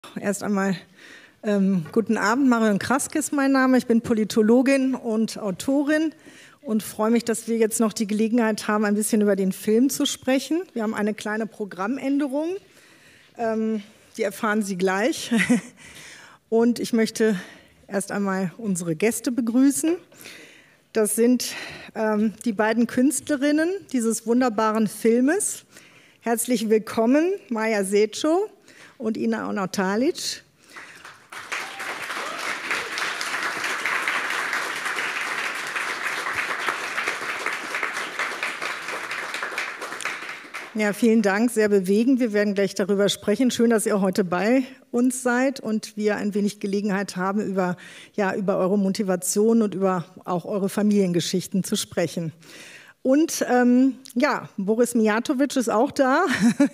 Erst einmal guten Abend, Marion Kraske ist mein Name. Ich bin Politologin und Autorin und freue mich, dass wir jetzt noch die Gelegenheit haben, ein bisschen über den Film zu sprechen. Wir haben eine kleine Programmänderung, die erfahren Sie gleich. Und ich möchte erst einmal unsere Gäste begrüßen. Das sind die beiden Künstlerinnen dieses wunderbaren Filmes. Herzlich willkommen, Maja Seco und Ina Onatalic. Ja, vielen Dank, sehr bewegend. Wir werden gleich darüber sprechen. Schön, dass ihr heute bei uns seid und wir ein wenig Gelegenheit haben, über eure Motivation und über auch eure Familiengeschichten zu sprechen. Und Boris Mijatovic ist auch da.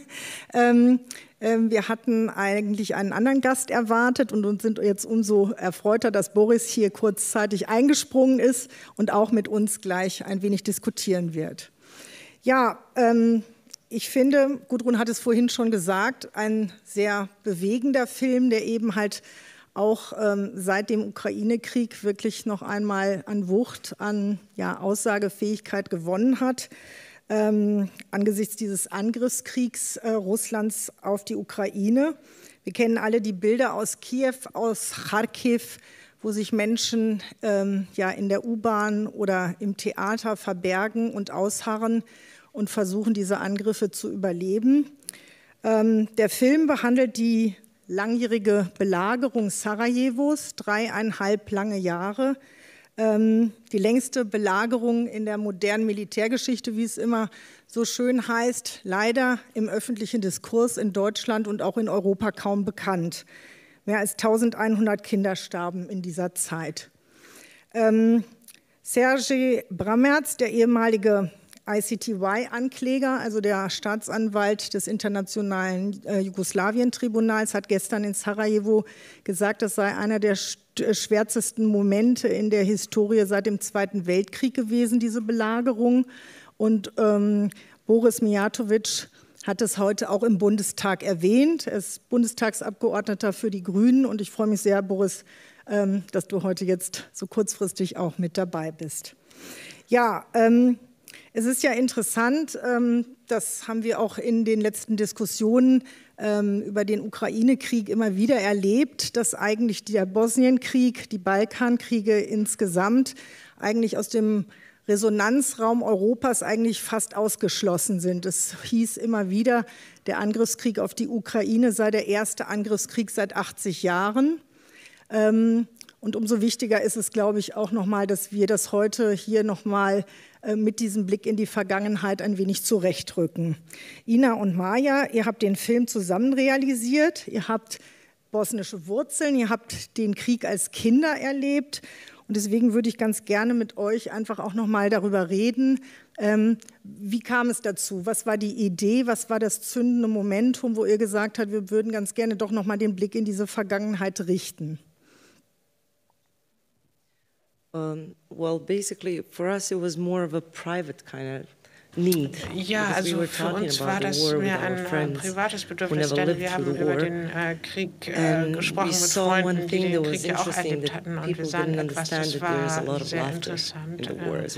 Wir hatten eigentlich einen anderen Gast erwartet und sind jetzt umso erfreuter, dass Boris hier kurzzeitig eingesprungen ist und auch mit uns gleich ein wenig diskutieren wird. Ja, ich finde, Gudrun hat es vorhin schon gesagt, ein sehr bewegender Film, der eben halt auch seit dem Ukraine-Krieg wirklich noch einmal an Wucht, an Aussagefähigkeit gewonnen hat. Angesichts dieses Angriffskriegs Russlands auf die Ukraine. Wir kennen alle die Bilder aus Kiew, aus Charkiw, wo sich Menschen in der U-Bahn oder im Theater verbergen und ausharren und versuchen, diese Angriffe zu überleben. Der Film behandelt die langjährige Belagerung Sarajevos, 3,5 lange Jahre. Die längste Belagerung in der modernen Militärgeschichte, wie es immer so schön heißt, leider im öffentlichen Diskurs in Deutschland und auch in Europa kaum bekannt. Mehr als 1100 Kinder starben in dieser Zeit. Sergej Brammertz, der ehemalige ICTY-Ankläger, also der Staatsanwalt des Internationalen Jugoslawien-Tribunals, hat gestern in Sarajevo gesagt, das sei einer der schwärzesten Momente in der Historie seit dem Zweiten Weltkrieg gewesen, diese Belagerung. Und Boris Mijatovic hat es heute auch im Bundestag erwähnt. Er ist Bundestagsabgeordneter für die Grünen und ich freue mich sehr, Boris, dass du heute jetzt so kurzfristig auch mit dabei bist. Ja, es ist ja interessant, das haben wir auch in den letzten Diskussionen über den Ukraine-Krieg immer wieder erlebt, dass eigentlich der Bosnienkrieg, die Balkankriege insgesamt eigentlich aus dem Resonanzraum Europas eigentlich fast ausgeschlossen sind. Es hieß immer wieder, der Angriffskrieg auf die Ukraine sei der erste Angriffskrieg seit 80 Jahren. Und umso wichtiger ist es, glaube ich, auch nochmal, dass wir das heute hier nochmal mit diesem Blick in die Vergangenheit ein wenig zurechtrücken. Ina und Maja, ihr habt den Film zusammen realisiert, ihr habt bosnische Wurzeln, ihr habt den Krieg als Kinder erlebt und deswegen würde ich ganz gerne mit euch einfach auch nochmal darüber reden, wie kam es dazu, was war die Idee, was war das zündende Momentum, wo ihr gesagt habt, wir würden ganz gerne doch nochmal den Blick in diese Vergangenheit richten. Well, basically, for us, it was more of a private kind of need. Ja, also für uns war das mehr ein privates Bedürfnis, denn wir haben über den Krieg gesprochen mit Freunden, die den Krieg ja auch erlebt hatten und wir sahen etwas, das war sehr interessant.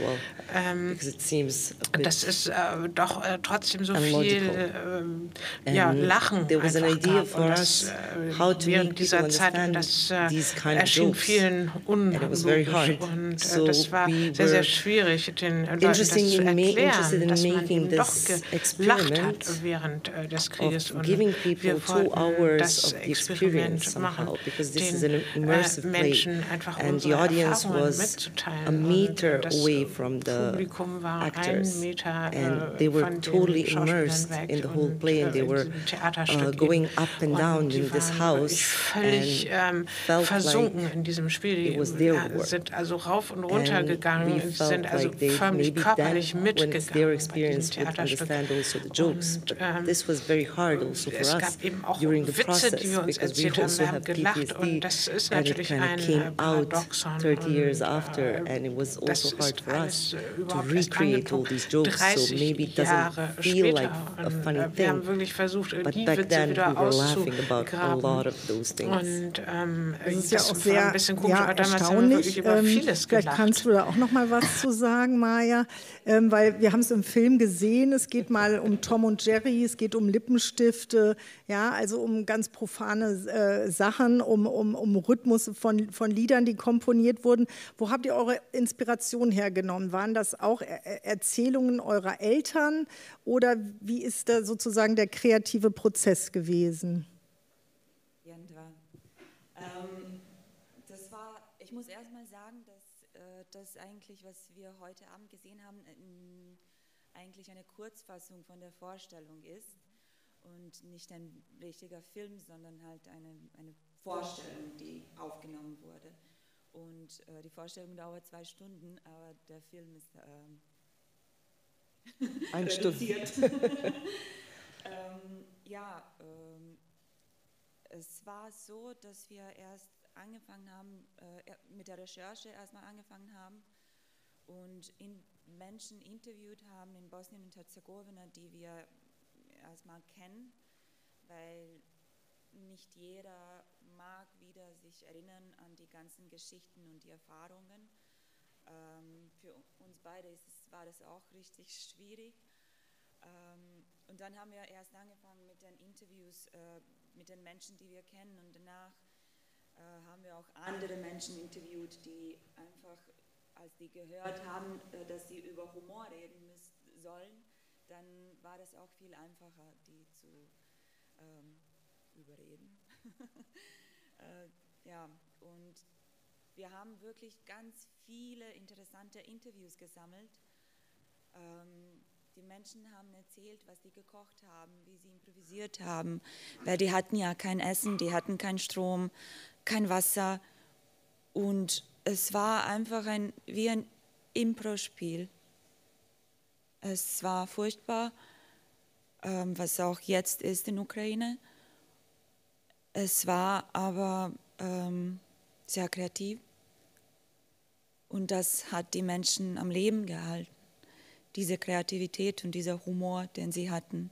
Das ist doch trotzdem so viel Lachen einfach gab und das während dieser Zeit und das erschien vielen unlogisch und das war sehr, sehr schwierig, den Leuten das zu erklären, dass man eben doch gelacht hat während des Krieges und wir wollten das Experiment machen, den Menschen einfach unsere Erfahrungen mitzuteilen und das Publikum war 1 Meter von den Schauspielern weg und im Theaterstück und die waren wirklich völlig versunken in diesem Spiel, die sind also rauf und runter gegangen, sind also förmlich körperlich mitgegangen. your experience would understand also the jokes. But this was very hard also for us during the process, because we also have PTSD, and it kind of came out 30 years after, and it was also hard for us to recreate all these jokes, so maybe it doesn't feel like a funny thing, but back then we were laughing about a lot of those things. Und es ist ja auch sehr erstaunlich. Vielleicht kannst du da auch noch mal was zu sagen, Maja, weil wir haben es im Film gesehen, es geht mal um Tom und Jerry, es geht um Lippenstifte, ja, also um ganz profane Sachen, um Rhythmus von Liedern, die komponiert wurden. Wo habt ihr eure Inspiration hergenommen? Waren das auch Erzählungen eurer Eltern oder wie ist da sozusagen der kreative Prozess gewesen? Ich muss erst mal sagen, dass das eigentlich, was wir heute Abend gesehen haben, eigentlich eine Kurzfassung von der Vorstellung ist und nicht ein richtiger Film, sondern halt eine Vorstellung, die aufgenommen wurde. Und die Vorstellung dauert 2 Stunden, aber der Film ist 1 Stunde. Es war so, dass wir erst angefangen haben, mit der Recherche erstmal angefangen haben und Menschen interviewt haben in Bosnien und Herzegowina, die wir erstmal kennen, weil nicht jeder mag wieder sich erinnern an die ganzen Geschichten und die Erfahrungen. Für uns beide war das auch richtig schwierig. Und dann haben wir erst angefangen mit den Interviews mit den Menschen, die wir kennen, und danach haben wir auch andere Menschen interviewt, die einfach, als die gehört haben, dass sie über Humor reden sollen, dann war das auch viel einfacher, die zu überreden. Und wir haben wirklich ganz viele interessante Interviews gesammelt. Die Menschen haben erzählt, was sie gekocht haben, wie sie improvisiert haben, weil die hatten ja kein Essen, die hatten keinen Strom, kein Wasser, und es war einfach wie ein Impro-Spiel. Es war furchtbar, was auch jetzt ist in Ukraine. Es war aber sehr kreativ, und das hat die Menschen am Leben gehalten. Diese Kreativität und dieser Humor, den sie hatten.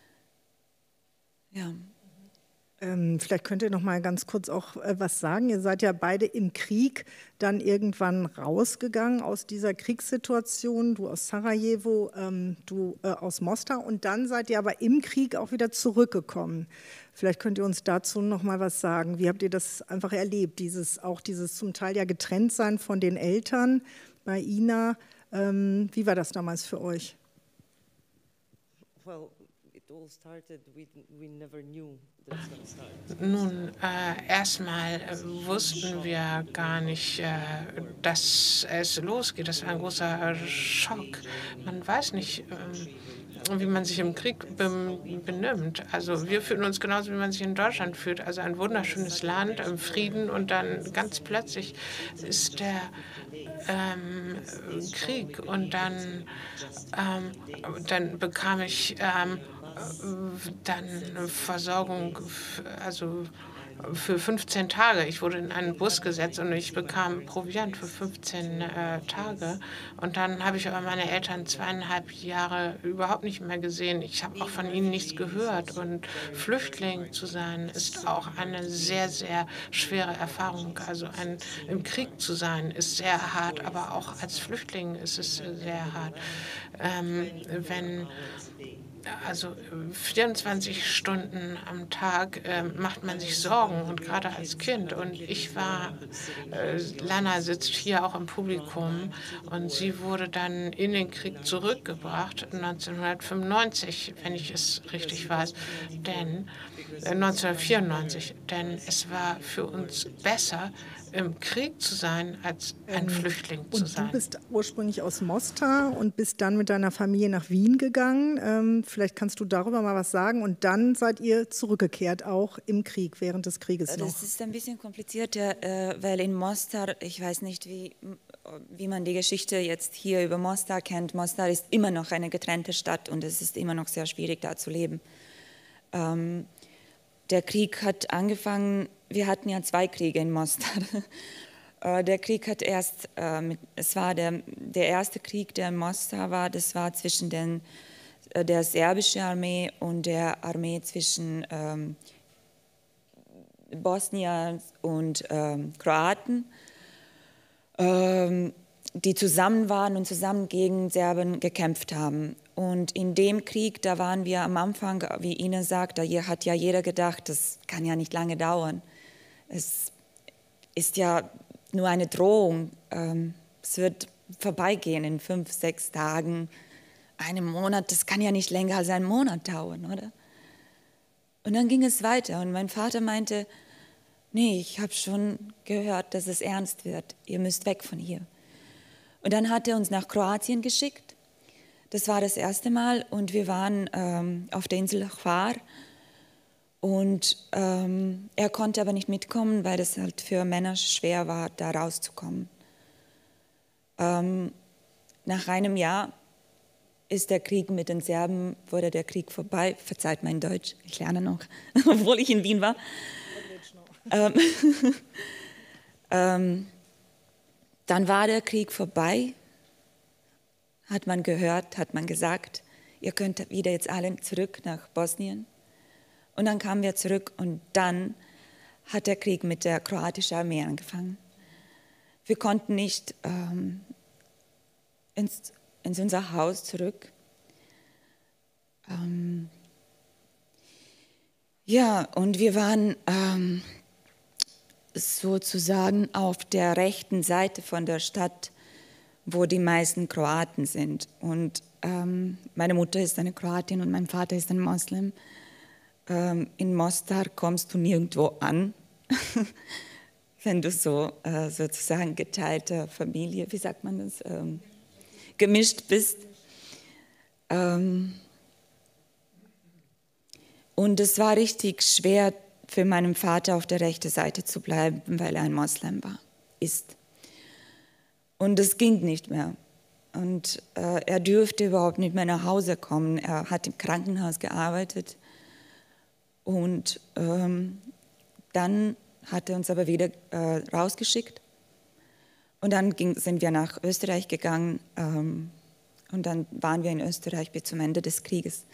Ja. Vielleicht könnt ihr noch mal ganz kurz auch was sagen. Ihr seid ja beide im Krieg dann irgendwann rausgegangen aus dieser Kriegssituation. Du aus Sarajevo, du aus Mostar. Und dann seid ihr aber im Krieg auch wieder zurückgekommen. Vielleicht könnt ihr uns dazu noch mal was sagen. Wie habt ihr das einfach erlebt? Dieses zum Teil ja getrennt sein von den Eltern bei Ina. Wie war das damals für euch? Well, it all started, we never knew that it's going to start. Nun, erstmal wussten wir gar nicht, dass es losgeht. Das war ein großer Schock. Man weiß nicht, wie man sich im Krieg benimmt. Also wir fühlen uns genauso, wie man sich in Deutschland fühlt. Also ein wunderschönes Land im Frieden, und dann ganz plötzlich ist der Krieg, und dann bekam ich dann Versorgung, also für 15 Tage. Ich wurde in einen Bus gesetzt und ich bekam Proviant für 15 Tage. Und dann habe ich aber meine Eltern 2,5 Jahre überhaupt nicht mehr gesehen. Ich habe auch von ihnen nichts gehört. Und Flüchtling zu sein, ist auch eine sehr, sehr schwere Erfahrung. Also im Krieg zu sein, ist sehr hart, aber auch als Flüchtling ist es sehr hart. Also 24 Stunden am Tag macht man sich Sorgen, und gerade als Kind. Und ich war, Lana sitzt hier auch im Publikum, und sie wurde dann in den Krieg zurückgebracht, 1995, wenn ich es richtig weiß. Denn 1994, denn es war für uns besser, im Krieg zu sein, als ein Flüchtling zu sein. Und du bist ursprünglich aus Mostar und bist dann mit deiner Familie nach Wien gegangen. Vielleicht kannst du darüber mal was sagen. Und dann seid ihr zurückgekehrt, auch im Krieg, während des Krieges noch. Das ist ein bisschen komplizierter, weil in Mostar, ich weiß nicht, wie man die Geschichte jetzt hier über Mostar kennt. Mostar ist immer noch eine getrennte Stadt und es ist immer noch sehr schwierig, da zu leben. Der Krieg hat angefangen, wir hatten ja 2 Kriege in Mostar. Der Krieg hat erst, es war der erste Krieg, der in Mostar war, das war zwischen der serbischen Armee und der Armee zwischen Bosnien und Kroaten, die zusammen waren und zusammen gegen Serben gekämpft haben. Und in dem Krieg, da waren wir am Anfang, wie Ina sagt, da hat ja jeder gedacht, das kann ja nicht lange dauern. Es ist ja nur eine Drohung. Es wird vorbeigehen in 5, 6 Tagen, einem Monat. Das kann ja nicht länger als einen Monat dauern, oder? Und dann ging es weiter und mein Vater meinte, nee, ich habe schon gehört, dass es ernst wird. Ihr müsst weg von hier. Und dann hat er uns nach Kroatien geschickt. Das war das erste Mal und wir waren auf der Insel Hvar. Und er konnte aber nicht mitkommen, weil es halt für Männer schwer war, da rauszukommen. Nach einem Jahr ist der Krieg mit den Serben, wurde der Krieg vorbei. Verzeiht mein Deutsch, ich lerne noch, obwohl ich in Wien war. Dann war der Krieg vorbei, hat man gehört, hat man gesagt, ihr könnt wieder jetzt alle zurück nach Bosnien. Und dann kamen wir zurück und dann hat der Krieg mit der kroatischen Armee angefangen. Wir konnten nicht ins unser Haus zurück. Ja, und wir waren sozusagen auf der rechten Seite von der Stadt, wo die meisten Kroaten sind. Und meine Mutter ist eine Kroatin und mein Vater ist ein Moslem. In Mostar kommst du nirgendwo an, wenn du so sozusagen geteilte Familie, wie sagt man das, gemischt bist. Und es war richtig schwer für meinen Vater auf der rechten Seite zu bleiben, weil er ein Moslem ist. Und es ging nicht mehr. Und er dürfte überhaupt nicht mehr nach Hause kommen. Er hat im Krankenhaus gearbeitet. Und dann hat er uns aber wieder rausgeschickt. Und dann sind wir nach Österreich gegangen. Und dann waren wir in Österreich bis zum Ende des Krieges.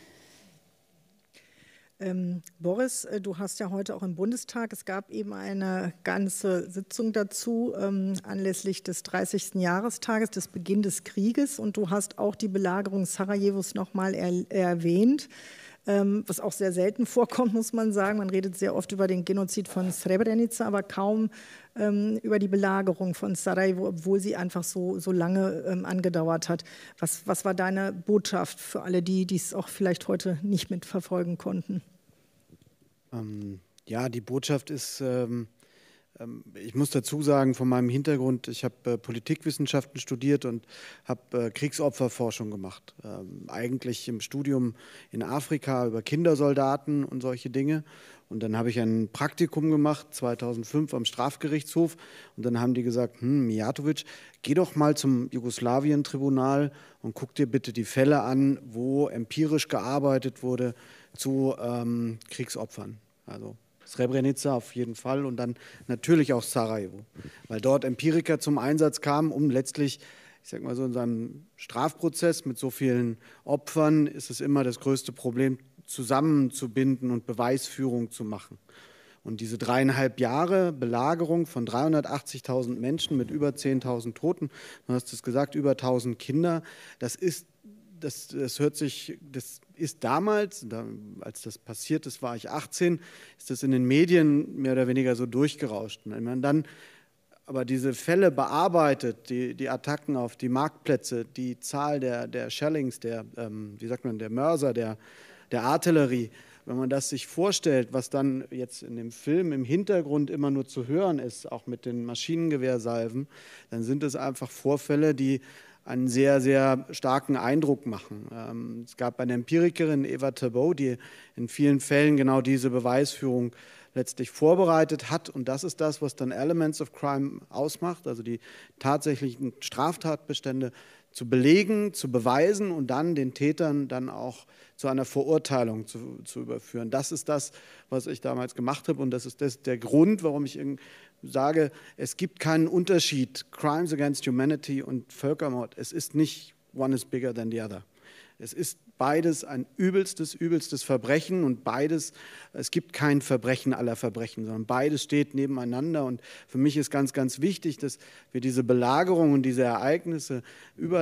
Boris, du hast ja heute auch im Bundestag, es gab eben eine ganze Sitzung dazu anlässlich des 30. Jahrestages des Beginns des Krieges und du hast auch die Belagerung Sarajevos nochmal erwähnt, was auch sehr selten vorkommt, muss man sagen. Man redet sehr oft über den Genozid von Srebrenica, aber kaum über die Belagerung von Sarajevo, obwohl sie einfach so lange angedauert hat. Was war deine Botschaft für alle, die es auch vielleicht heute nicht mitverfolgen konnten? Ja, die Botschaft ist, ich muss dazu sagen, von meinem Hintergrund, ich habe Politikwissenschaften studiert und habe Kriegsopferforschung gemacht. Eigentlich im Studium in Afrika über Kindersoldaten und solche Dinge. Und dann habe ich ein Praktikum gemacht, 2005 am Strafgerichtshof. Und dann haben die gesagt, Mijatović, geh doch mal zum Jugoslawien-Tribunal und guck dir bitte die Fälle an, wo empirisch gearbeitet wurde zu Kriegsopfern. Also Srebrenica auf jeden Fall und dann natürlich auch Sarajevo, weil dort Empiriker zum Einsatz kamen, um letztlich, ich sag mal so, in seinem Strafprozess mit so vielen Opfern ist es immer das größte Problem, zusammenzubinden und Beweisführung zu machen. Und diese 3,5 Jahre Belagerung von 380.000 Menschen mit über 10.000 Toten, du hast es gesagt, über 1.000 Kinder, das ist damals, als das passiert ist, war ich 18, ist das in den Medien mehr oder weniger so durchgerauscht. Und wenn man dann aber diese Fälle bearbeitet, die Attacken auf die Marktplätze, die Zahl der Shellings, der Mörser, der Artillerie, wenn man das sich vorstellt, was dann jetzt in dem Film im Hintergrund immer nur zu hören ist, auch mit den Maschinengewehrsalven, dann sind es einfach Vorfälle, die einen sehr, sehr starken Eindruck machen. Es gab eine Empirikerin, Eva Tabou, die in vielen Fällen genau diese Beweisführung letztlich vorbereitet hat. Und das ist das, was dann Elements of Crime ausmacht, also die tatsächlichen Straftatbestände zu belegen, zu beweisen und dann den Tätern dann auch zu einer Verurteilung zu überführen. Das ist das, was ich damals gemacht habe und das ist der Grund, warum ich sage, es gibt keinen Unterschied, Crimes against Humanity und Völkermord. Es ist nicht one is bigger than the other. Es ist beides ein übelstes Verbrechen und beides, es gibt kein Verbrechen aller Verbrechen, sondern beides steht nebeneinander. Und für mich ist ganz, ganz wichtig, dass wir diese Belagerung und diese Ereignisse über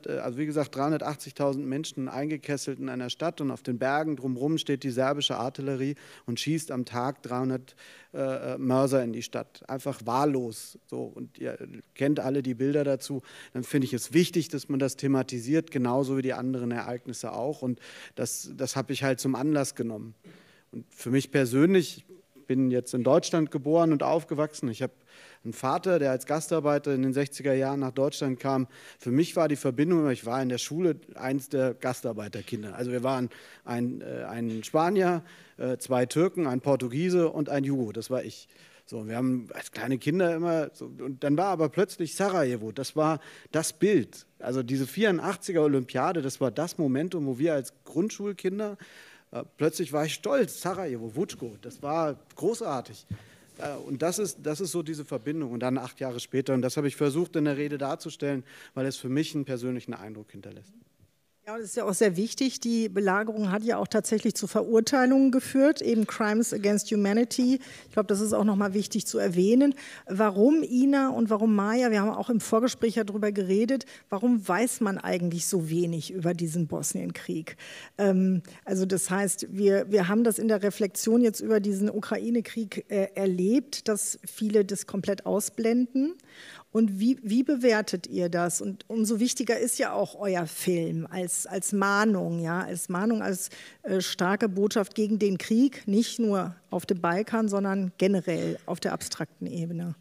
380.000 Menschen eingekesselt in einer Stadt und auf den Bergen drumherum steht die serbische Artillerie und schießt am Tag 300 Mörser in die Stadt. Einfach wahllos. So. Und ihr kennt alle die Bilder dazu. Dann finde ich es wichtig, dass man das thematisiert, genauso wie die anderen Ereignisse auch. Und das habe ich halt zum Anlass genommen. Und für mich persönlich, ich bin jetzt in Deutschland geboren und aufgewachsen. Ich habe einen Vater, der als Gastarbeiter in den 60er Jahren nach Deutschland kam. Für mich war die Verbindung, ich war in der Schule eins der Gastarbeiterkinder. Also wir waren ein Spanier, 2 Türken, ein Portugiese und ein Jugo, das war ich. So, wir haben als kleine Kinder immer, so, und dann war aber plötzlich Sarajevo, das war das Bild. Also diese 84er Olympiade, das war das Momentum, wo wir als Grundschulkinder, plötzlich war ich stolz, Sarajevo, Vučko, das war großartig. Und das ist so diese Verbindung. Und dann 8 Jahre später, und das habe ich versucht in der Rede darzustellen, weil es für mich einen persönlichen Eindruck hinterlässt. Ja, das ist ja auch sehr wichtig. Die Belagerung hat ja auch tatsächlich zu Verurteilungen geführt, eben Crimes against Humanity. Ich glaube, das ist auch nochmal wichtig zu erwähnen. Warum Ina und warum Maja, wir haben auch im Vorgespräch ja darüber geredet, warum weiß man eigentlich so wenig über diesen Bosnienkrieg? Also das heißt, wir haben das in der Reflexion jetzt über diesen Ukraine-Krieg erlebt, dass viele das komplett ausblenden. Und wie bewertet ihr das? Und umso wichtiger ist ja auch euer Film als Mahnung, ja, als starke Botschaft gegen den Krieg, nicht nur auf dem Balkan, sondern generell auf der abstrakten Ebene.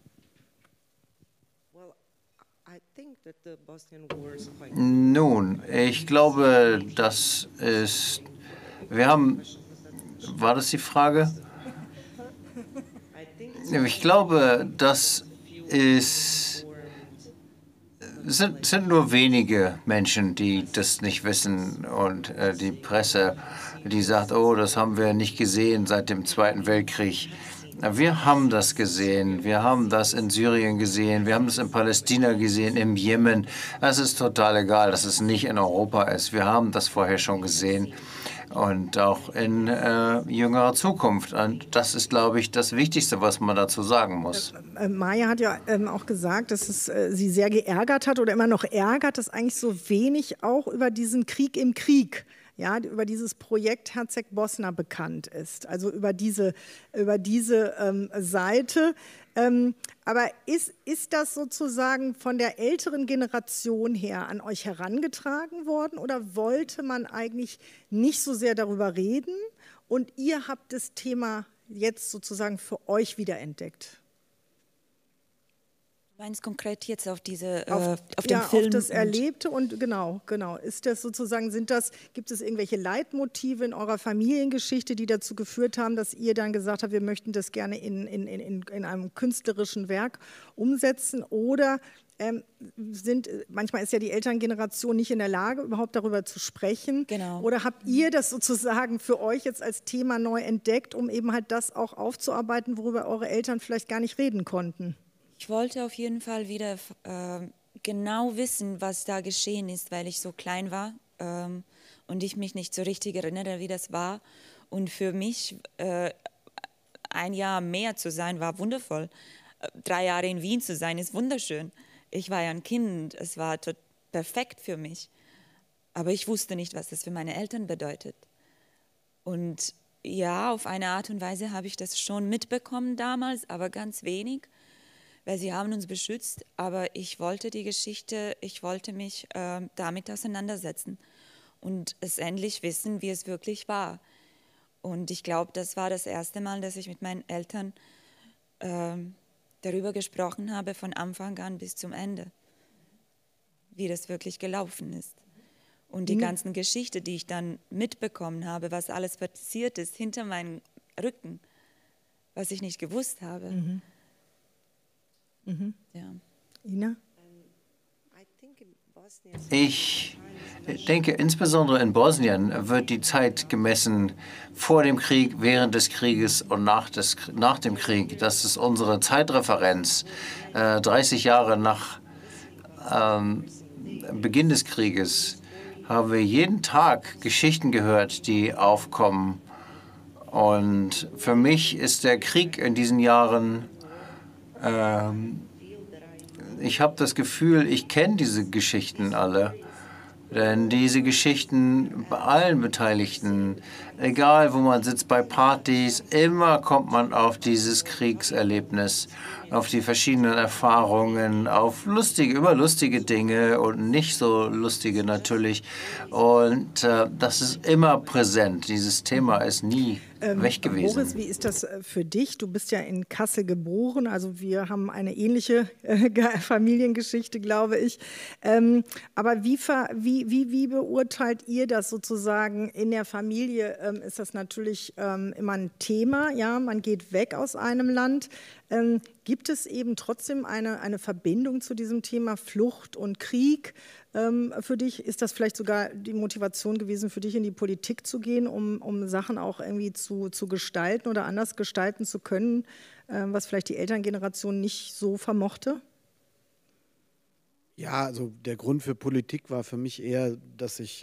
Nun, ich glaube, das ist, war das die Frage? Ich glaube, das sind nur wenige Menschen, die das nicht wissen und die Presse, die sagt, oh, das haben wir nicht gesehen seit dem Zweiten Weltkrieg. Wir haben das gesehen, wir haben das in Syrien gesehen, wir haben das in Palästina gesehen, im Jemen. Es ist total egal, dass es nicht in Europa ist. Wir haben das vorher schon gesehen. Und auch in jüngerer Zukunft. Und das ist, glaube ich, das Wichtigste, was man dazu sagen muss. Maja hat ja auch gesagt, dass es sie sehr geärgert hat oder immer noch ärgert, dass eigentlich so wenig auch über diesen Krieg im Krieg, ja, über dieses Projekt Herceg-Bosna bekannt ist. Also über diese Seite. Aber ist das sozusagen von der älteren Generation her an euch herangetragen worden oder wollte man eigentlich nicht so sehr darüber reden und ihr habt das Thema jetzt sozusagen für euch wiederentdeckt? Du meinst konkret jetzt auf diese auf den Film? Auf das Erlebte und genau. Ist das sozusagen, gibt es irgendwelche Leitmotive in eurer Familiengeschichte, die dazu geführt haben, dass ihr dann gesagt habt, wir möchten das gerne in einem künstlerischen Werk umsetzen oder manchmal ist ja die Elterngeneration nicht in der Lage, überhaupt darüber zu sprechen. Genau. Oder habt ihr das sozusagen für euch jetzt als Thema neu entdeckt, um eben halt das auch aufzuarbeiten, worüber eure Eltern vielleicht gar nicht reden konnten? Ich wollte auf jeden Fall wieder genau wissen, was da geschehen ist, weil ich so klein war und ich mich nicht so richtig erinnere, wie das war. Und für mich ein Jahr mehr zu sein, war wundervoll. 3 Jahre in Wien zu sein, ist wunderschön. Ich war ja ein Kind, es war perfekt für mich. Aber ich wusste nicht, was das für meine Eltern bedeutet. Und ja, auf eine Art und Weise habe ich das schon mitbekommen damals, aber ganz wenig. Weil sie haben uns beschützt, aber ich wollte die Geschichte, ich wollte mich damit auseinandersetzen und es endlich wissen, wie es wirklich war. Und ich glaube, das war das erste Mal, dass ich mit meinen Eltern darüber gesprochen habe, von Anfang an bis zum Ende, wie das wirklich gelaufen ist. Und die ganzen Geschichten, die ich dann mitbekommen habe, was alles passiert ist hinter meinem Rücken, was ich nicht gewusst habe. Ja. Ina? Ich denke, insbesondere in Bosnien wird die Zeit gemessen vor dem Krieg, während des Krieges und nach dem Krieg. Das ist unsere Zeitreferenz. 30 Jahre nach Beginn des Krieges haben wir jeden Tag Geschichten gehört, die aufkommen. Und für mich ist der Krieg in diesen Jahren, ich habe das Gefühl, ich kenne diese Geschichten alle. Denn diese Geschichten bei allen Beteiligten, egal wo man sitzt, bei Partys, immer kommt man auf dieses Kriegserlebnis, auf die verschiedenen Erfahrungen, auf immer lustige Dinge und nicht so lustige natürlich. Und das ist immer präsent. Dieses Thema ist nie weg gewesen. Boris, wie ist das für dich? Du bist ja in Kassel geboren, also wir haben eine ähnliche Familiengeschichte, glaube ich. Aber wie beurteilt ihr das sozusagen in der Familie? Ist das natürlich immer ein Thema, ja, man geht weg aus einem Land. Gibt es eben trotzdem eine Verbindung zu diesem Thema Flucht und Krieg? Für dich ist das vielleicht sogar die Motivation gewesen, für dich in die Politik zu gehen, um Sachen auch irgendwie zu gestalten oder anders gestalten zu können, was vielleicht die Elterngeneration nicht so vermochte? Ja, also der Grund für Politik war für mich eher, dass ich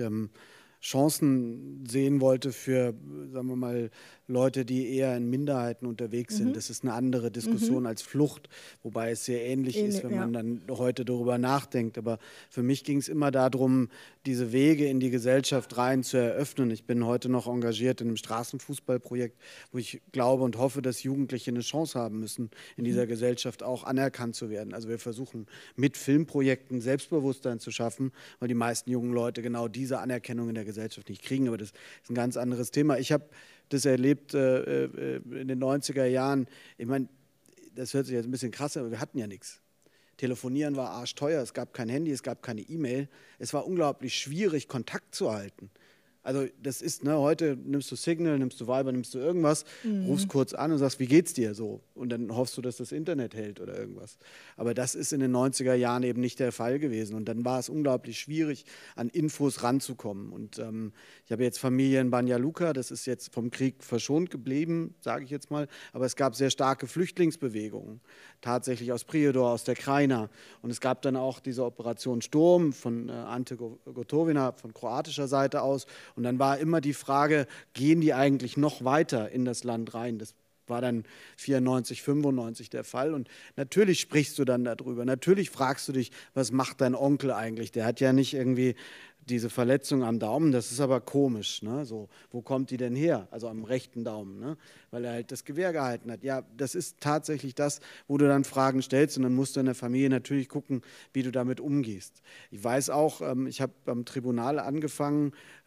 Chancen sehen wollte für, sagen wir mal, Leute, die eher in Minderheiten unterwegs sind. Das ist eine andere Diskussion als Flucht, wobei es sehr ähnlich ist, wenn man dann heute darüber nachdenkt. Aber für mich ging es immer darum, diese Wege in die Gesellschaft rein zu eröffnen. Ich bin heute noch engagiert in einem Straßenfußballprojekt, wo ich glaube und hoffe, dass Jugendliche eine Chance haben müssen, in dieser Gesellschaft auch anerkannt zu werden. Also wir versuchen mit Filmprojekten Selbstbewusstsein zu schaffen, weil die meisten jungen Leute genau diese Anerkennung in der Gesellschaft nicht kriegen. Aber das ist ein ganz anderes Thema. Ich habe das erlebt in den 90er Jahren. Ich meine, das hört sich jetzt ein bisschen krass an, aber wir hatten ja nichts. Telefonieren war arschteuer, es gab kein Handy, es gab keine E-Mail. Es war unglaublich schwierig, Kontakt zu halten. Also das ist, ne, heute nimmst du Signal, nimmst du Viber, nimmst du irgendwas, rufst kurz an und sagst, wie geht's dir so? Und dann hoffst du, dass das Internet hält oder irgendwas. Aber das ist in den 90er Jahren eben nicht der Fall gewesen. Und dann war es unglaublich schwierig, an Infos ranzukommen. Und ich habe jetzt Familie in Banja Luka, das ist jetzt vom Krieg verschont geblieben, sage ich jetzt mal. Aber es gab sehr starke Flüchtlingsbewegungen, tatsächlich aus Prijedor, aus der Krajina. Und es gab dann auch diese Operation Sturm von Ante Gotovina von kroatischer Seite aus. Und dann war immer die Frage, gehen die eigentlich noch weiter in das Land rein? Das war dann 94, 95 der Fall. Und natürlich sprichst du dann darüber. Natürlich fragst du dich, was macht dein Onkel eigentlich? Der hat ja nicht irgendwie diese Verletzung am Daumen, das ist aber komisch. Ne? So, wo kommt die denn her? Also am rechten Daumen, ne? Weil er halt das Gewehr gehalten hat. Ja, das ist tatsächlich das, wo du dann Fragen stellst und dann musst du in der Familie natürlich gucken, wie du damit umgehst. Ich weiß auch, ich habe beim Tribunal angefangen,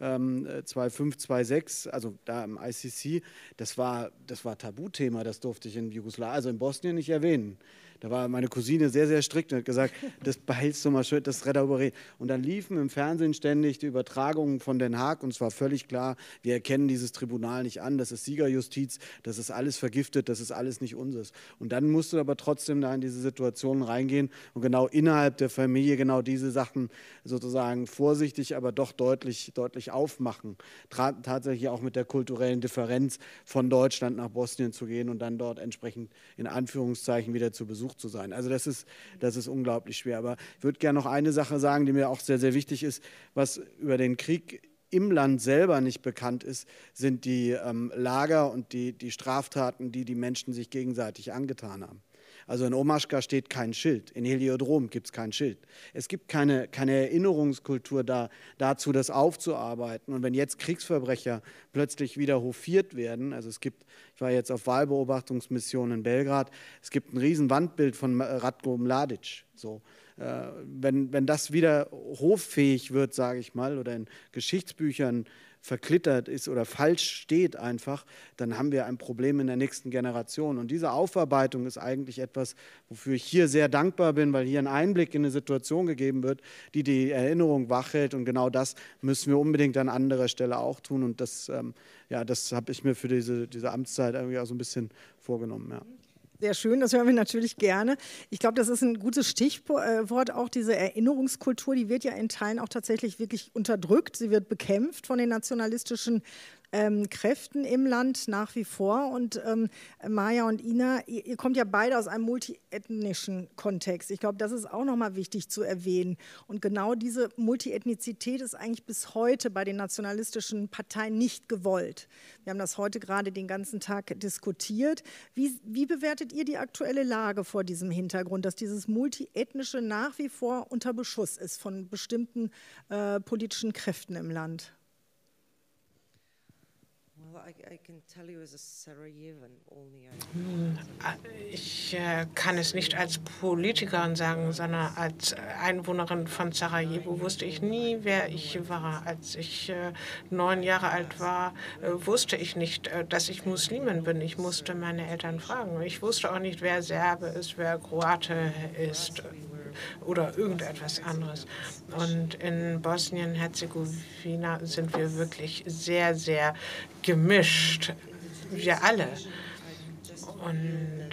2005, 2006, also da im ICC, das war Tabuthema, das durfte ich in Jugoslawien, also in Bosnien nicht erwähnen. Da war meine Cousine sehr, sehr strikt und hat gesagt, das behältst du mal schön, das Redder überreden. Und dann liefen im Fernsehen ständig die Übertragungen von Den Haag und es war völlig klar, wir erkennen dieses Tribunal nicht an, das ist Siegerjustiz, das ist alles vergiftet, das ist alles nicht unseres. Und dann musst du aber trotzdem da in diese Situation reingehen und genau innerhalb der Familie genau diese Sachen sozusagen vorsichtig, aber doch deutlich aufmachen. Tatsächlich auch mit der kulturellen Differenz von Deutschland nach Bosnien zu gehen und dann dort entsprechend in Anführungszeichen wieder zu Besuch zu sein. Also das ist unglaublich schwer. Aber ich würde gerne noch eine Sache sagen, die mir auch sehr, sehr wichtig ist, was über den Krieg im Land selber nicht bekannt ist, sind die Lager und die Straftaten, die die Menschen sich gegenseitig angetan haben. Also in Omaschka steht kein Schild, in Heliodrom gibt es kein Schild. Es gibt keine Erinnerungskultur dazu, das aufzuarbeiten. Und wenn jetzt Kriegsverbrecher plötzlich wieder hofiert werden, also ich war jetzt auf Wahlbeobachtungsmission in Belgrad, es gibt ein riesen Wandbild von Ratko Mladic. So, wenn das wieder hoffähig wird, sage ich mal, oder in Geschichtsbüchern verklittert ist oder falsch steht einfach, dann haben wir ein Problem in der nächsten Generation. Und diese Aufarbeitung ist eigentlich etwas, wofür ich hier sehr dankbar bin, weil hier ein Einblick in eine Situation gegeben wird, die die Erinnerung wachhält. Und genau das müssen wir unbedingt an anderer Stelle auch tun. Und das, das habe ich mir für diese Amtszeit irgendwie auch so ein bisschen vorgenommen. Ja. Sehr schön, das hören wir natürlich gerne. Ich glaube, das ist ein gutes Stichwort, auch diese Erinnerungskultur, die wird ja in Teilen auch tatsächlich wirklich unterdrückt. Sie wird bekämpft von den nationalistischen Kräften im Land nach wie vor. Und Maya und Ina, ihr kommt ja beide aus einem multiethnischen Kontext. Ich glaube, das ist auch nochmal wichtig zu erwähnen. Und genau diese Multiethnizität ist eigentlich bis heute bei den nationalistischen Parteien nicht gewollt. Wir haben das heute gerade den ganzen Tag diskutiert. Wie bewertet ihr die aktuelle Lage vor diesem Hintergrund, dass dieses Multiethnische nach wie vor unter Beschuss ist von bestimmten politischen Kräften im Land? Ich kann es nicht als Politikerin sagen, sondern als Einwohnerin von Sarajevo wusste ich nie, wer ich war. Als ich 9 Jahre alt war, wusste ich nicht, dass ich Muslimin bin. Ich musste meine Eltern fragen. Ich wusste auch nicht, wer Serbe ist, wer Kroate ist oder irgendetwas anderes. Und in Bosnien-Herzegowina sind wir wirklich sehr, sehr gemischt. Wir alle. Und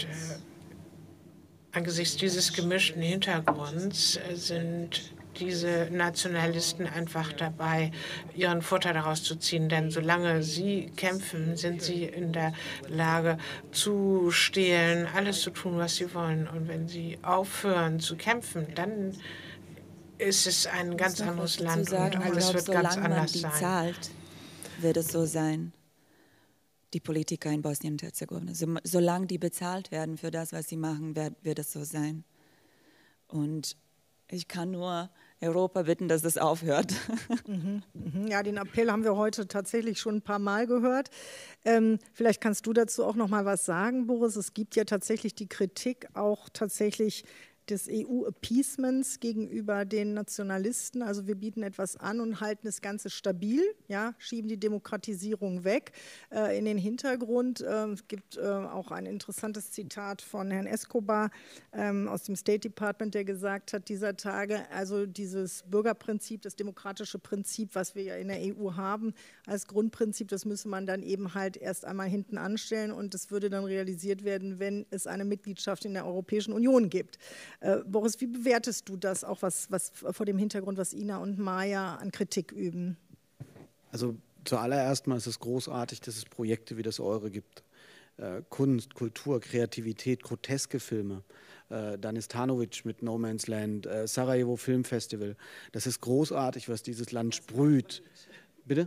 angesichts dieses gemischten Hintergrunds sind diese Nationalisten einfach dabei, ihren Vorteil daraus zu ziehen. Denn solange sie kämpfen, sind sie in der Lage zu stehlen, alles zu tun, was sie wollen. Und wenn sie aufhören zu kämpfen, dann ist es ein ganz anderes Land und alles wird ganz anders sein. Solange man die zahlt, wird es so sein. Die Politiker in Bosnien und Herzegowina. Solange die bezahlt werden für das, was sie machen, wird es so sein. Und ich kann nur Europa bitten, dass das aufhört. Ja, den Appell haben wir heute tatsächlich schon ein paar Mal gehört. Vielleicht kannst du dazu auch noch mal was sagen, Boris. Es gibt ja tatsächlich die Kritik auch tatsächlich des EU-Appeasements gegenüber den Nationalisten. Also wir bieten etwas an und halten das Ganze stabil, ja, schieben die Demokratisierung weg in den Hintergrund. Es gibt auch ein interessantes Zitat von Herrn Escobar aus dem State Department, der gesagt hat, dieser Tage, also dieses Bürgerprinzip, das demokratische Prinzip, was wir ja in der EU haben, als Grundprinzip, das müsse man dann eben halt erst einmal hinten anstellen und das würde dann realisiert werden, wenn es eine Mitgliedschaft in der Europäischen Union gibt. Boris, wie bewertest du das, auch was vor dem Hintergrund, was Ina und Maya an Kritik üben? Also zuallererst mal ist es großartig, dass es Projekte wie das eure gibt. Kunst, Kultur, Kreativität, groteske Filme. Danis Tanovic mit No Man's Land, Sarajevo Film Festival. Das ist großartig, was dieses Land sprüht. Bitte?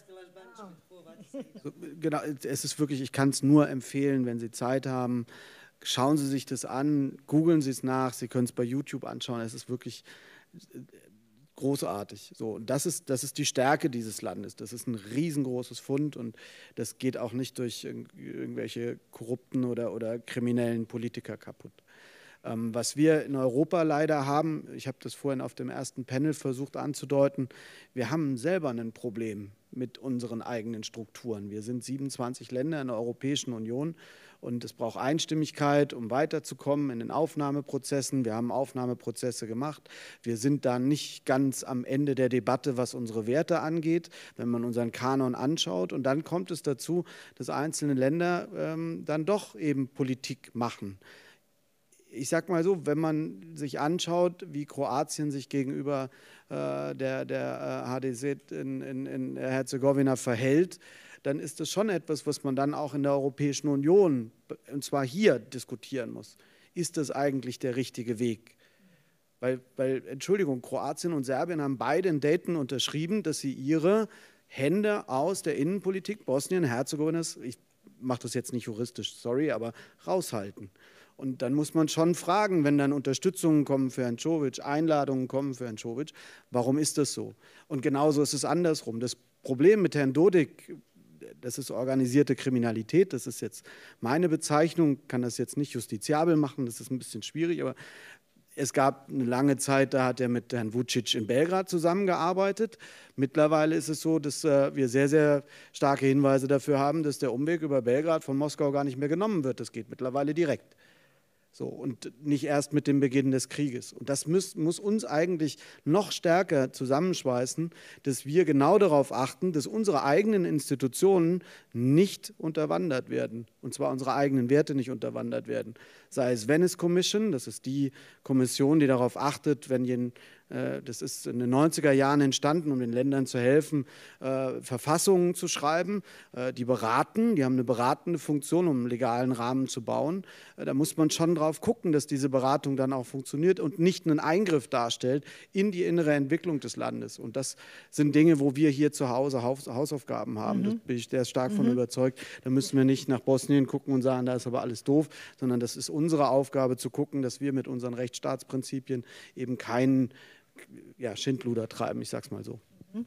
Genau, es ist wirklich, ich kann es nur empfehlen, wenn Sie Zeit haben. Schauen Sie sich das an, googeln Sie es nach, Sie können es bei YouTube anschauen, es ist wirklich großartig. So, und das ist die Stärke dieses Landes, das ist ein riesengroßes Fund und das geht auch nicht durch irgendwelche korrupten oder kriminellen Politiker kaputt. Was wir in Europa leider haben, ich habe das vorhin auf dem ersten Panel versucht anzudeuten, wir haben selber ein Problem mit unseren eigenen Strukturen. Wir sind 27 Länder in der Europäischen Union und es braucht Einstimmigkeit, um weiterzukommen in den Aufnahmeprozessen. Wir haben Aufnahmeprozesse gemacht. Wir sind da nicht ganz am Ende der Debatte, was unsere Werte angeht, wenn man unseren Kanon anschaut. Und dann kommt es dazu, dass einzelne Länder dann doch eben Politik machen. Ich sage mal so, wenn man sich anschaut, wie Kroatien sich gegenüber der HDZ in Herzegowina verhält, dann ist das schon etwas, was man dann auch in der Europäischen Union, und zwar hier, diskutieren muss. Ist das eigentlich der richtige Weg? Weil, Entschuldigung, Kroatien und Serbien haben beide in Dayton unterschrieben, dass sie ihre Hände aus der Innenpolitik Bosnien-Herzegowinas, ich mache das jetzt nicht juristisch, sorry, aber raushalten. Und dann muss man schon fragen, wenn dann Unterstützungen kommen für Herrn Čović, Einladungen kommen für Herrn Čović, warum ist das so? Und genauso ist es andersrum. Das Problem mit Herrn Dodik, das ist organisierte Kriminalität, das ist jetzt meine Bezeichnung, kann das jetzt nicht justiziabel machen, das ist ein bisschen schwierig, aber Es gab eine lange Zeit, da hat er mit Herrn Vučić in Belgrad zusammengearbeitet. Mittlerweile ist es so, dass wir sehr, sehr starke Hinweise dafür haben, dass der Umweg über Belgrad von Moskau gar nicht mehr genommen wird. Das geht mittlerweile direkt. So, und nicht erst mit dem Beginn des Krieges. Und das muss uns eigentlich noch stärker zusammenschweißen, dass wir genau darauf achten, dass unsere eigenen Institutionen nicht unterwandert werden. Und zwar unsere eigenen Werte nicht unterwandert werden. Sei es Venice Commission, das ist die Kommission, die darauf achtet, das ist in den 90er Jahren entstanden, um den Ländern zu helfen, Verfassungen zu schreiben, die beraten, die haben eine beratende Funktion, um einen legalen Rahmen zu bauen. Da muss man schon drauf gucken, dass diese Beratung dann auch funktioniert und nicht einen Eingriff darstellt in die innere Entwicklung des Landes. Und das sind Dinge, wo wir hier zu Hause Hausaufgaben haben. Da bin ich sehr stark von überzeugt. Da müssen wir nicht nach Bosnien gucken und sagen, da ist aber alles doof, sondern das ist unsere Aufgabe zu gucken, dass wir mit unseren Rechtsstaatsprinzipien eben keinen Schindluder treiben, ich sag's mal so.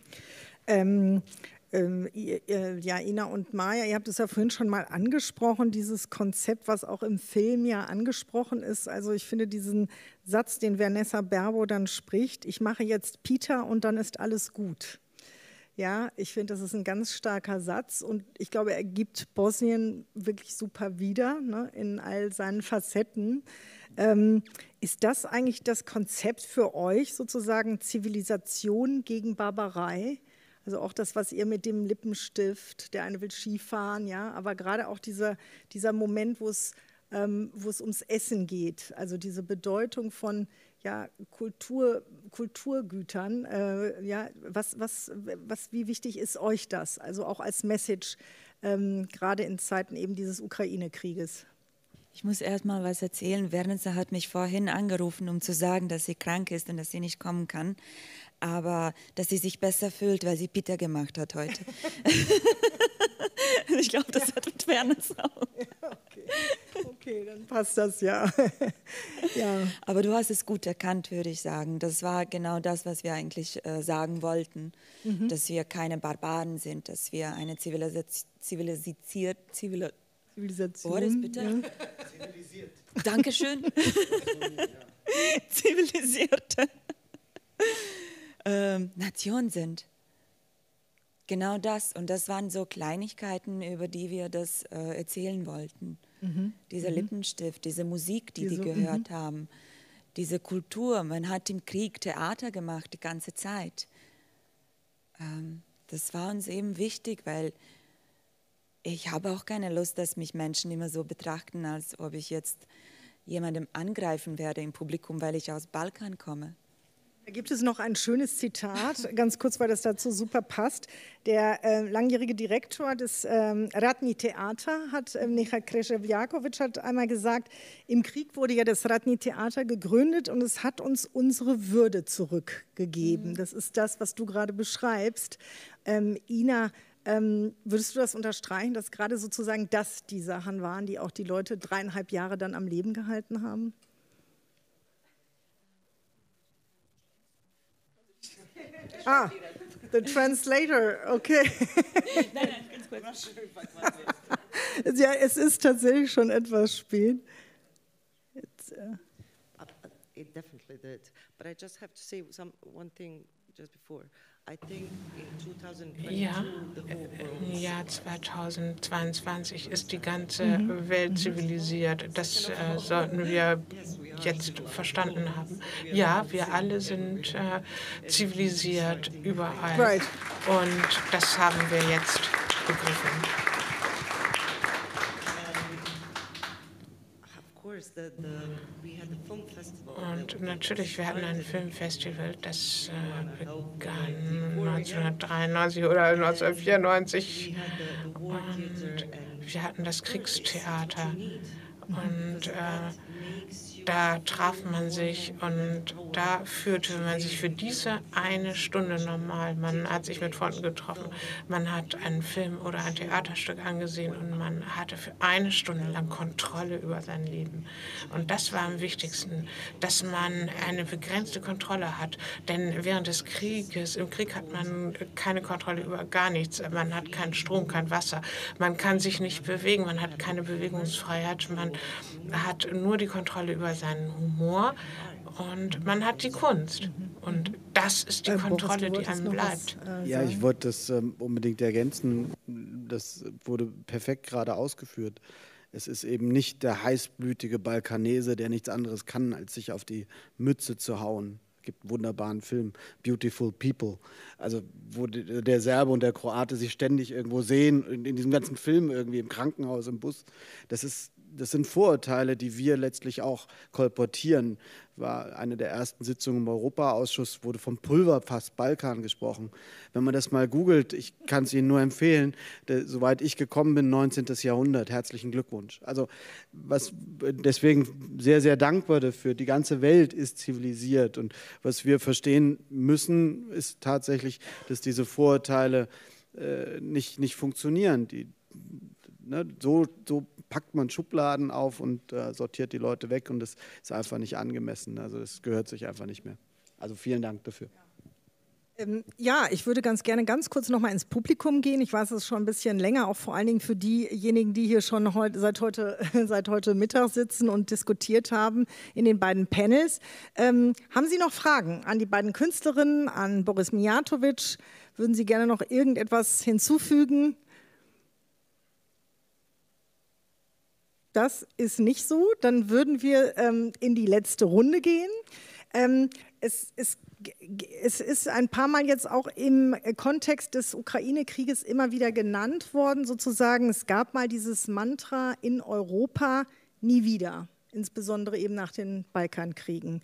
Ja, Ina und Maja, ihr habt es ja vorhin schon mal angesprochen, dieses Konzept, was auch im Film ja angesprochen ist. Also ich finde diesen Satz, den Vanessa Berbo dann spricht, ich mache jetzt Peter und dann ist alles gut. Ja, ich finde, das ist ein ganz starker Satz und ich glaube, er gibt Bosnien wirklich super wieder, ne, in all seinen Facetten. Ist das eigentlich das Konzept für euch, sozusagen Zivilisation gegen Barbarei? Also auch das, was ihr mit dem Lippenstift, der eine will Skifahren, ja, aber gerade auch dieser Moment, wo es ums Essen geht, also diese Bedeutung von Kulturgütern, wie wichtig ist euch das? Also auch als Message, gerade in Zeiten eben dieses Ukraine-Krieges. Ich muss erst mal was erzählen. Vanessa hat mich vorhin angerufen, um zu sagen, dass sie krank ist und dass sie nicht kommen kann, aber dass sie sich besser fühlt, weil sie Pita gemacht hat heute. Ich glaube, das hat mit Vanessa auch. Ja, okay, dann passt das ja. Ja. Aber du hast es gut erkannt, würde ich sagen. Das war genau das, was wir eigentlich sagen wollten, dass wir keine Barbaren sind, dass wir eine Zivilisation. Boris, bitte. Ja. Zivilisiert. Dankeschön. Zivilisierte Nation sind. Genau das. Und das waren so Kleinigkeiten, über die wir das erzählen wollten. Dieser Lippenstift, diese Musik, die gehört haben, diese Kultur. Man hat im Krieg Theater gemacht die ganze Zeit. Das war uns eben wichtig, weil ich habe auch keine Lust, dass mich Menschen immer so betrachten, als ob ich jetzt jemandem angreifen werde im Publikum, weil ich aus Balkan komme. Da gibt es noch ein schönes Zitat, ganz kurz, weil das dazu super passt. Der langjährige Direktor des Ratni Theater, Michal Kreševjaković, hat einmal gesagt, im Krieg wurde ja das Ratni Theater gegründet und es hat uns unsere Würde zurückgegeben. Das ist das, was du gerade beschreibst. Ina, würdest du das unterstreichen, dass gerade sozusagen das die Sachen waren, die auch die Leute 3,5 Jahre dann am Leben gehalten haben? Ah, the translator, okay. Nein, ganz kurz. Ja, es ist tatsächlich schon etwas spät. It definitely did. But I just have to say one thing just before. I think in 2022, ja, im Jahr 2022 ist die ganze Welt zivilisiert. Das sollten wir jetzt verstanden haben. Ja, wir alle sind zivilisiert überall. Right. Und das haben wir jetzt begriffen. Und natürlich, wir hatten ein Filmfestival, das begann 1993 oder 1994. Und wir hatten das Kriegstheater. Und da traf man sich und da führte man sich für diese eine Stunde normal. Man hat sich mit Freunden getroffen, man hat einen Film oder ein Theaterstück angesehen und man hatte für eine Stunde lang Kontrolle über sein Leben. Und das war am wichtigsten, dass man eine begrenzte Kontrolle hat. Denn während des Krieges, im Krieg hat man keine Kontrolle über gar nichts. Man hat keinen Strom, kein Wasser. Man kann sich nicht bewegen, man hat keine Bewegungsfreiheit. Man hat nur die Kontrolle über seinen Humor und man hat die Kunst. Und das ist die Kontrolle, die einem bleibt. Ja, ich wollte das unbedingt ergänzen. Das wurde perfekt gerade ausgeführt. Es ist eben nicht der heißblütige Balkanese, der nichts anderes kann, als sich auf die Mütze zu hauen. Es gibt einen wunderbaren Film, Beautiful People, also wo der Serbe und der Kroate sich ständig irgendwo sehen, in diesem ganzen Film irgendwie im Krankenhaus, im Bus. Das sind Vorurteile, die wir letztlich auch kolportieren. War eine der ersten Sitzungen im Europaausschuss, wurde vom Pulverfass Balkan gesprochen. Wenn man das mal googelt, ich kann es Ihnen nur empfehlen, soweit ich gekommen bin, 19. Jahrhundert, herzlichen Glückwunsch. Also deswegen sehr, sehr dankbar dafür. Die ganze Welt ist zivilisiert und was wir verstehen müssen, ist tatsächlich, dass diese Vorurteile nicht funktionieren. So packt man Schubladen auf und sortiert die Leute weg und das ist einfach nicht angemessen. Also das gehört sich einfach nicht mehr. Also vielen Dank dafür. Ja, ich würde ganz gerne ganz kurz noch mal ins Publikum gehen. Ich weiß, es ist schon ein bisschen länger, auch vor allen Dingen für diejenigen, die hier schon seit heute Mittag sitzen und diskutiert haben in den beiden Panels. Haben Sie noch Fragen an die beiden Künstlerinnen, an Boris Mijatović? Würden Sie gerne noch irgendetwas hinzufügen? Das ist nicht so. Dann würden wir in die letzte Runde gehen. Es ist ein paar Mal jetzt auch im Kontext des Ukraine-Krieges immer wieder genannt worden, sozusagen. Es gab mal dieses Mantra in Europa, nie wieder, insbesondere eben nach den Balkankriegen.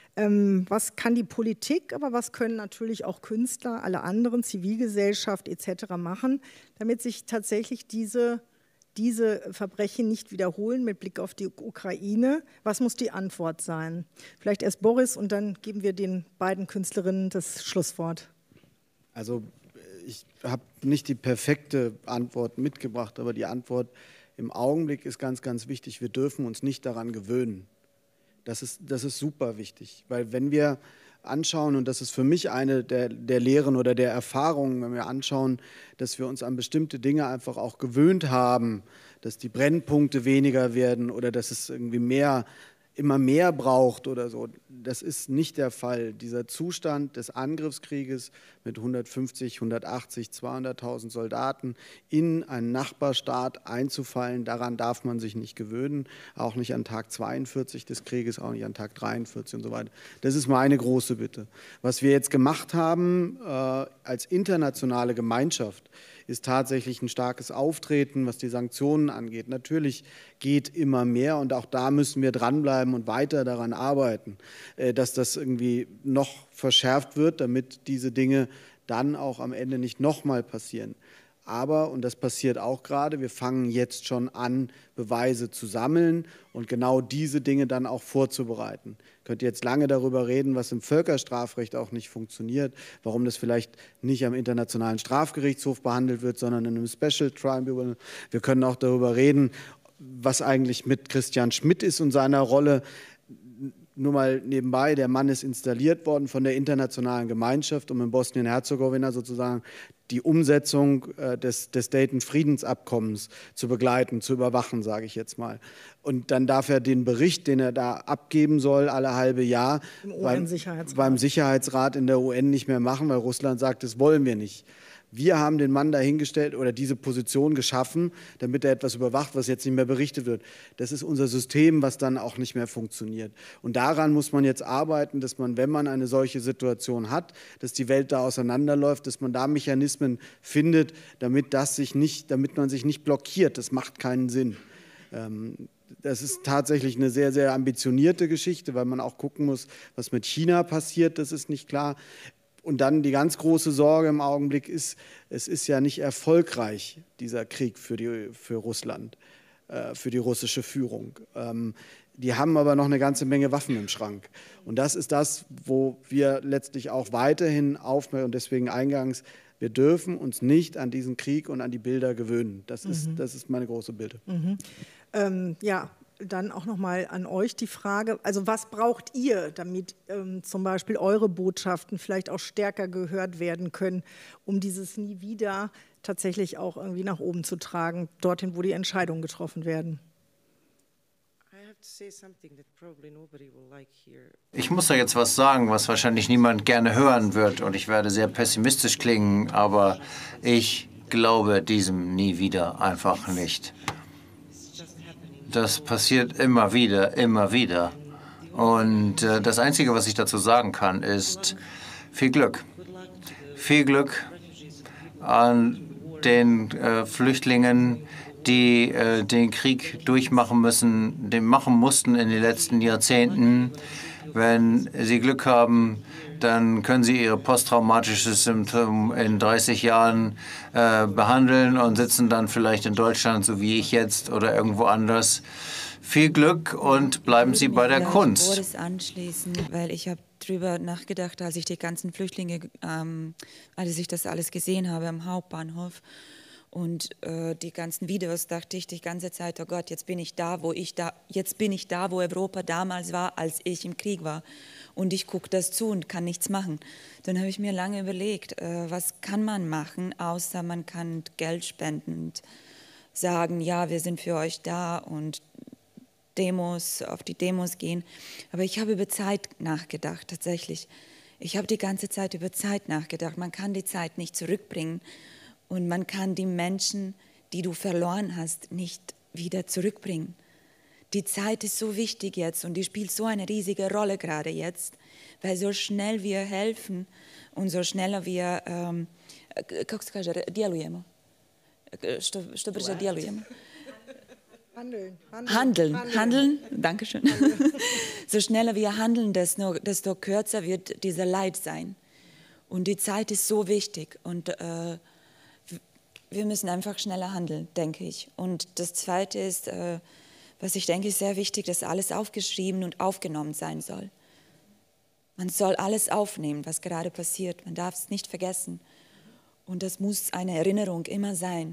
Was kann die Politik, aber was können natürlich auch Künstler, alle anderen, Zivilgesellschaft etc. machen, damit sich tatsächlich diese Verbrechen nicht wiederholen mit Blick auf die Ukraine? Was muss die Antwort sein? Vielleicht erst Boris und dann geben wir den beiden Künstlerinnen das Schlusswort. Also ich habe nicht die perfekte Antwort mitgebracht, aber die Antwort im Augenblick ist ganz, ganz wichtig. Wir dürfen uns nicht daran gewöhnen. Das ist super wichtig, weil wenn wir anschauen, und das ist für mich eine der Lehren oder der Erfahrungen, wenn wir anschauen, dass wir uns an bestimmte Dinge einfach auch gewöhnt haben, dass die Brennpunkte weniger werden oder dass es irgendwie immer mehr braucht oder so. Das ist nicht der Fall. Dieser Zustand des Angriffskrieges mit 150, 180, 200.000 Soldaten in einen Nachbarstaat einzufallen, daran darf man sich nicht gewöhnen, auch nicht an Tag 42 des Krieges, auch nicht an Tag 43 und so weiter. Das ist meine große Bitte. Was wir jetzt gemacht haben als internationale Gemeinschaft, ist tatsächlich ein starkes Auftreten, was die Sanktionen angeht. Natürlich geht immer mehr und auch da müssen wir dranbleiben und weiter daran arbeiten, dass das irgendwie noch verschärft wird, damit diese Dinge dann auch am Ende nicht nochmal passieren. Aber, und das passiert auch gerade, wir fangen jetzt schon an, Beweise zu sammeln und genau diese Dinge dann auch vorzubereiten. Ich könnte jetzt lange darüber reden, was im Völkerstrafrecht auch nicht funktioniert, warum das vielleicht nicht am Internationalen Strafgerichtshof behandelt wird, sondern in einem Special Tribunal. Wir können auch darüber reden, was eigentlich mit Christian Schmidt ist und seiner Rolle. Nur mal nebenbei, der Mann ist installiert worden von der internationalen Gemeinschaft, um in Bosnien-Herzegowina sozusagen die Umsetzung des Dayton-Friedensabkommens zu begleiten, zu überwachen, sage ich jetzt mal. Und dann darf er den Bericht, den er da abgeben soll, alle halbe Jahr beim Sicherheitsrat in der UN nicht mehr machen, weil Russland sagt, das wollen wir nicht. Wir haben den Mann dahingestellt oder diese Position geschaffen, damit er etwas überwacht, was jetzt nicht mehr berichtet wird. Das ist unser System, was dann auch nicht mehr funktioniert. Und daran muss man jetzt arbeiten, dass man, wenn man eine solche Situation hat, dass die Welt da auseinanderläuft, dass man da Mechanismen findet, damit man sich nicht blockiert. Das macht keinen Sinn. Das ist tatsächlich eine sehr, sehr ambitionierte Geschichte, weil man auch gucken muss, was mit China passiert, das ist nicht klar. Und dann die ganz große Sorge im Augenblick ist, es ist ja nicht erfolgreich, dieser Krieg für Russland, für die russische Führung. Die haben aber noch eine ganze Menge Waffen im Schrank. Und das ist das, wo wir letztlich auch weiterhin aufmerken und deswegen eingangs, wir dürfen uns nicht an diesen Krieg und an die Bilder gewöhnen. Das ist meine große Bitte. Ja. Dann auch noch mal an euch die Frage, also was braucht ihr, damit zum Beispiel eure Botschaften vielleicht auch stärker gehört werden können, um dieses Nie wieder tatsächlich auch irgendwie nach oben zu tragen, dorthin, wo die Entscheidungen getroffen werden? I have Ich muss da jetzt was sagen, was wahrscheinlich niemand gerne hören wird, und ich werde sehr pessimistisch klingen, aber ich glaube diesem nie wieder einfach nicht. Das passiert immer wieder, immer wieder. Und das Einzige, was ich dazu sagen kann, ist viel Glück. Viel Glück an den Flüchtlingen, die den Krieg durchmachen müssen, den machen mussten in den letzten Jahrzehnten. Wenn sie Glück haben, dann können sie ihre posttraumatisches Symptom in 30 Jahren behandeln und sitzen dann vielleicht in Deutschland, so wie ich jetzt, oder irgendwo anders. Viel Glück und bleiben Sie bei der Kunst. Ich wollte anschließen, weil ich habe drüber nachgedacht, als ich die ganzen Flüchtlinge, als ich das alles gesehen habe am Hauptbahnhof und die ganzen Videos, dachte ich die ganze Zeit, oh Gott, jetzt bin ich da, wo Europa damals war, als ich im Krieg war. Und ich gucke das zu und kann nichts machen. Dann habe ich mir lange überlegt, was kann man machen, außer man kann Geld spenden und sagen, ja, wir sind für euch da und auf die Demos gehen. Aber ich habe über Zeit nachgedacht, tatsächlich. Ich habe die ganze Zeit über Zeit nachgedacht. Man kann die Zeit nicht zurückbringen und man kann die Menschen, die du verloren hast, nicht wieder zurückbringen. Die Zeit ist so wichtig jetzt und die spielt so eine riesige Rolle gerade jetzt, weil so schnell wir helfen und so schneller wir Handeln, danke schön. So schneller wir handeln, desto kürzer wird dieser Leid sein. Und die Zeit ist so wichtig und wir müssen einfach schneller handeln, denke ich. Und das Zweite ist, was ich denke, ist sehr wichtig, dass alles aufgeschrieben und aufgenommen sein soll. Man soll alles aufnehmen, was gerade passiert. Man darf es nicht vergessen. Und das muss eine Erinnerung immer sein.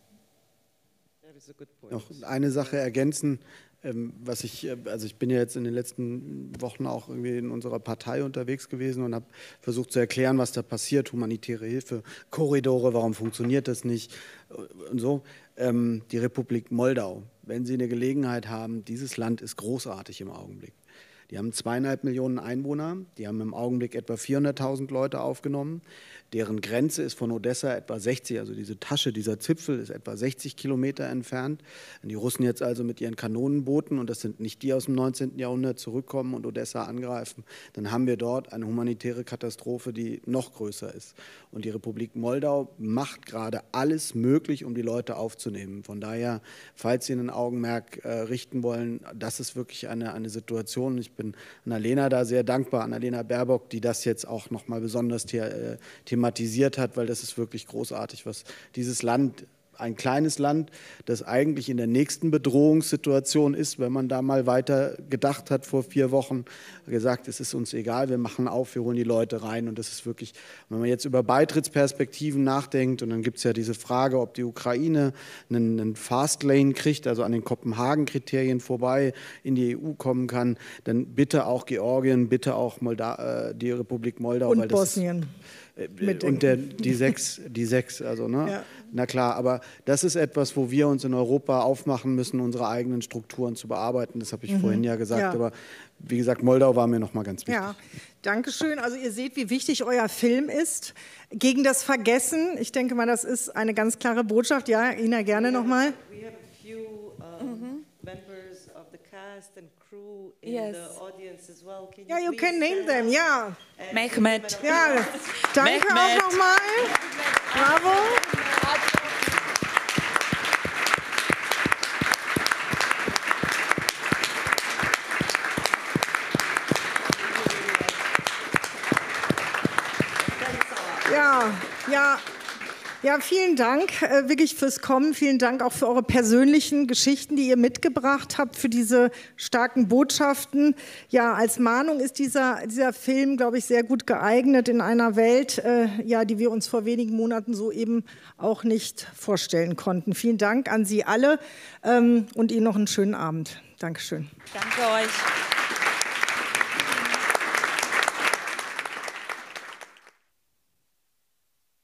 Noch eine Sache ergänzen, ich bin ja jetzt in den letzten Wochen auch irgendwie in unserer Partei unterwegs gewesen und habe versucht zu erklären, was da passiert, humanitäre Hilfe, Korridore, warum funktioniert das nicht und so. Die Republik Moldau, wenn Sie eine Gelegenheit haben, dieses Land ist großartig im Augenblick. Die haben 2,5 Millionen Einwohner, die haben im Augenblick etwa 400.000 Leute aufgenommen. Deren Grenze ist von Odessa etwa 60, also diese Tasche, dieser Zipfel ist etwa 60 Kilometer entfernt. Wenn die Russen jetzt also mit ihren Kanonenbooten, und das sind nicht die aus dem 19. Jahrhundert, zurückkommen und Odessa angreifen, dann haben wir dort eine humanitäre Katastrophe, die noch größer ist. Und die Republik Moldau macht gerade alles möglich, um die Leute aufzunehmen. Von daher, falls Sie ein Augenmerk richten wollen, das ist wirklich eine Situation. Ich bin Annalena da sehr dankbar, Annalena Baerbock, die das jetzt auch noch mal besonders thematisiert hat, weil das ist wirklich großartig, was dieses Land, ein kleines Land, das eigentlich in der nächsten Bedrohungssituation ist, wenn man da mal weiter gedacht hat vor 4 Wochen, gesagt, es ist uns egal, wir machen auf, wir holen die Leute rein. Und das ist wirklich, wenn man jetzt über Beitrittsperspektiven nachdenkt, und dann gibt es ja diese Frage, ob die Ukraine einen Fastlane kriegt, also an den Kopenhagen-Kriterien vorbei in die EU kommen kann, dann bitte auch Georgien, bitte auch die Republik Moldau. Und weil Bosnien. Und die sechs, also ne? Ja. Na klar, aber das ist etwas, wo wir uns in Europa aufmachen müssen, unsere eigenen Strukturen zu bearbeiten. Das habe ich vorhin ja gesagt, ja. Aber wie gesagt, Moldau war mir noch mal ganz wichtig. Ja, danke schön. Also ihr seht, wie wichtig euer Film ist. Gegen das Vergessen, ich denke mal, das ist eine ganz klare Botschaft. Ja, Ina, gerne noch mal. And crew in the audience as well. Yeah, you can name them, yeah. Mehmet. Ja, danke auch nochmal. Bravo. Ja, vielen Dank wirklich fürs Kommen. Vielen Dank auch für eure persönlichen Geschichten, die ihr mitgebracht habt, für diese starken Botschaften. Ja, als Mahnung ist dieser Film, glaube ich, sehr gut geeignet in einer Welt, die wir uns vor wenigen Monaten so eben auch nicht vorstellen konnten. Vielen Dank an Sie alle und Ihnen noch einen schönen Abend. Dankeschön. Danke euch.